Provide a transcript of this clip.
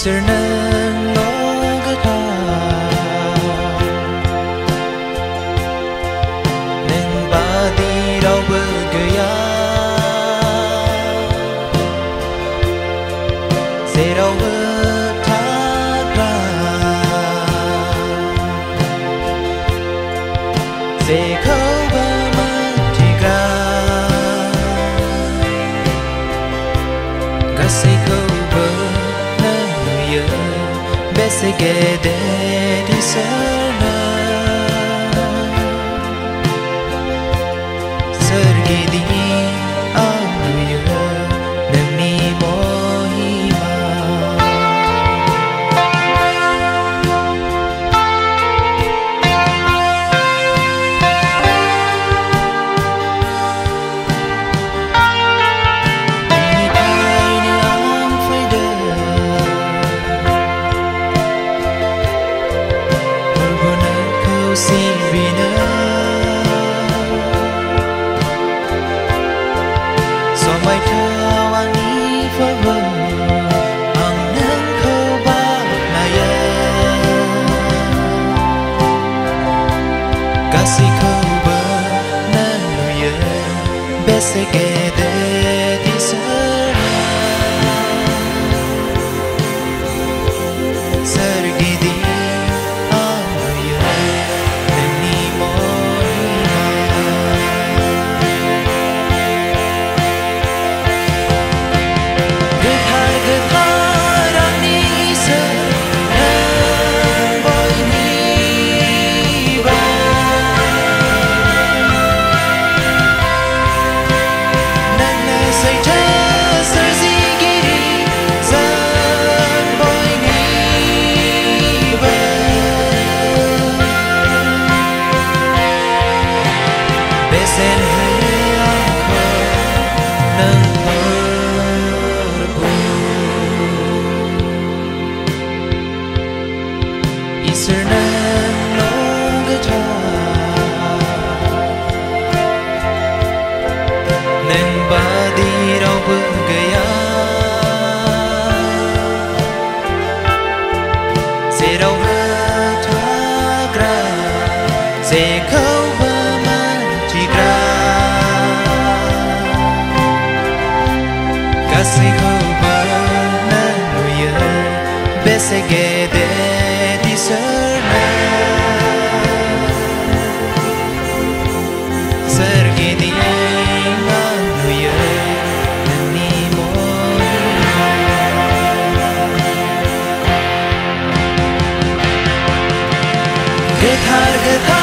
있을는 너가 는 바디로 부그야 새로운 타가 새거밤은 지가 가세고 Bese que de discerna Sergidi anuya Nangni mohima Bese que de discerna Sergidi anuya Nangni mohima Gethar ani isar Nang boy ni ba Say just as he Zan boy ni ba Besen hai angko nang harbu Isar nang nongata Nang badi gaya sẽ đâu hết ra sẽ không bao chỉ ra cả sẽ không bao nuôi bé sẽ ghé để đi serna sergini Gethar